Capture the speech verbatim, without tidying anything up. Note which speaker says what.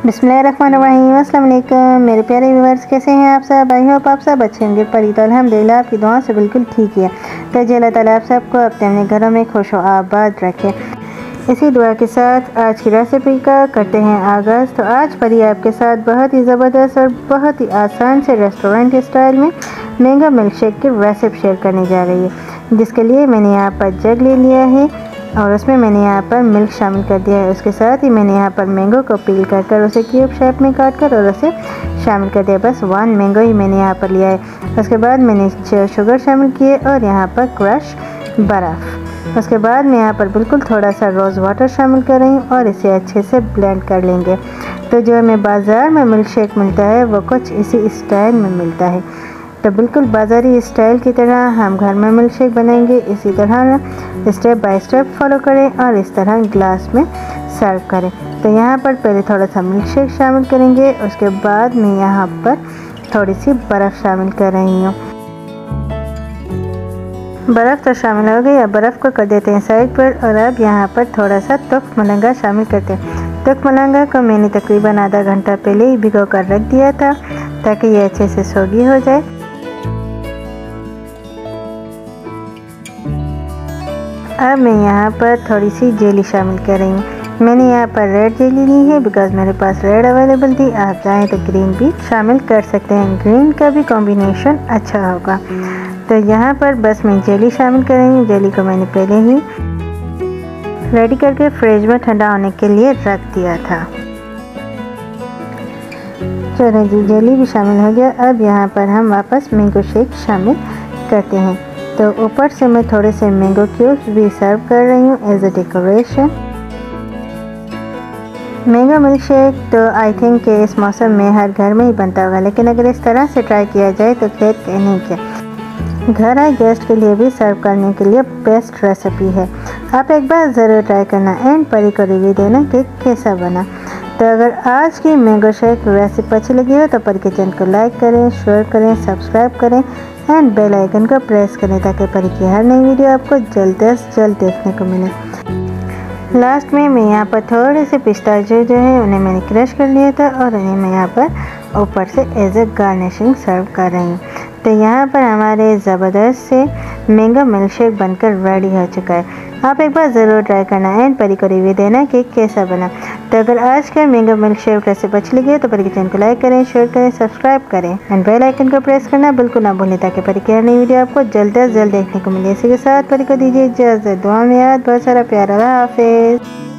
Speaker 1: बिस्मिल्लाहिर्रहमानिर्रहीम। अस्सलाम वालेकुम मेरे प्यारे व्यूअर्स, कैसे हैं आप सब? आई होप आप सब अच्छे होंगे। परी तो अल्हम्दुलिल्लाह आपकी दुआ से बिल्कुल ठीक है। तो जी अल्लाह ताला आप सबको अपने अपने घरों में खुश व आबाद रखे। इसी दुआ के साथ आज की रेसिपी का करते हैं आगाज़। तो आज परी आपके साथ बहुत ही ज़बरदस्त और बहुत ही आसान से रेस्टोरेंट स्टाइल में मैंगो मिल्क शेक की रेसिपी शेयर करने जा रही है, जिसके लिए मैंने यहाँ पर जग ले लिया है और उसमें मैंने यहाँ पर मिल्क शामिल कर दिया है। उसके साथ ही मैंने यहाँ पर मैंगो को पील कर कर उसे क्यूब शेप में काट कर और उसे शामिल कर दिया। बस वन मैंगो ही मैंने यहाँ पर लिया है। उसके बाद मैंने शुगर शामिल किए और यहाँ पर क्रश बर्फ़। उसके बाद मैं यहाँ पर बिल्कुल थोड़ा सा रोज़ वाटर शामिल कर रही हूँ और इसे अच्छे से ब्लेंड कर लेंगे। तो जो हमें बाज़ार में मिल्क शेक मिलता है वो कुछ इसी स्टाइल में मिलता है। तो बिल्कुल बाज़ारी स्टाइल की तरह हम घर में मिल्क शेक बनाएंगे। इसी तरह स्टेप बाय स्टेप फॉलो करें और इस तरह ग्लास में सर्व करें। तो यहाँ पर पहले थोड़ा सा मिल्क शेक शामिल करेंगे, उसके बाद मैं यहाँ पर थोड़ी सी बर्फ़ शामिल कर रही हूँ। बर्फ़ तो शामिल हो गई, अब बर्फ़ को कर देते हैं साइड पर और अब यहाँ पर थोड़ा सा तुख मलंगा शामिल करते हैं। तुख मलंगा को मैंने तकरीबन आधा घंटा पहले ही भिगो कर रख दिया था ताकि ये अच्छे से सोगी हो जाए। अब मैं यहाँ पर थोड़ी सी जेली शामिल कर रही हूँ। मैंने यहाँ पर रेड जेली ली है बिकॉज़ मेरे पास रेड अवेलेबल थी। आप चाहें तो ग्रीन भी शामिल कर सकते हैं, ग्रीन का भी कॉम्बिनेशन अच्छा होगा। तो यहाँ पर बस मैं जेली शामिल कर रही हूँ। जेली को मैंने पहले ही रेडी करके फ्रिज में ठंडा होने के लिए रख दिया था। चलो जी, जेली भी शामिल हो गया। अब यहाँ पर हम वापस मैंगो शेक शामिल करते हैं। तो ऊपर से मैं थोड़े से मैंगो क्यूब्स भी सर्व कर रही हूँ as a decoration. Mango milkshake तो आई थिंक कि इस मौसम में हर घर में ही बनता होगा, लेकिन अगर इस तरह से ट्राई किया जाए तो खैर कहने क्या, घर आए गेस्ट के लिए भी सर्व करने के लिए बेस्ट रेसिपी है। आप एक बार ज़रूर ट्राई करना एंड परी को रिव्यू देना कि कैसा बना। तो अगर आज की मैंगो शेक रेसिपी अच्छी लगी हो तो परी किचन को लाइक करें, शेयर करें, सब्सक्राइब करें एंड बेल आइकन को प्रेस करें ताकि परी की हर नई वीडियो आपको जल्द से जल्द देखने को मिले। लास्ट में मैं यहाँ पर थोड़े से पिस्ताचियो जो है उन्हें मैंने क्रश कर लिया था और उन्हें मैं यहाँ पर ऊपर से एज ए गार्निशिंग सर्व कर रही हूँ। तो यहाँ पर हमारे ज़बरदस्त से मैंगो मिल्क शेक बनकर रेडी हो चुका है। आप एक बार ज़रूर ट्राई करना एंड परी को रिव्यू देना कि कैसा बना। तो अगर आज का मैंगो मिल्क शेक रेसिपी अच्छी लगी तो परी किचन को लाइक करें, शेयर करें, सब्सक्राइब करें एंड बेल आइकन को प्रेस करना बिल्कुल ना भूलें ताकि परी की हर नई वीडियो आपको जल्द से जल्द देखने को मिले। इसी के साथ परी को दीजिए इजाज़त। दुआ में याद, बहुत सारा प्यार। अल्लाह हाफिज़।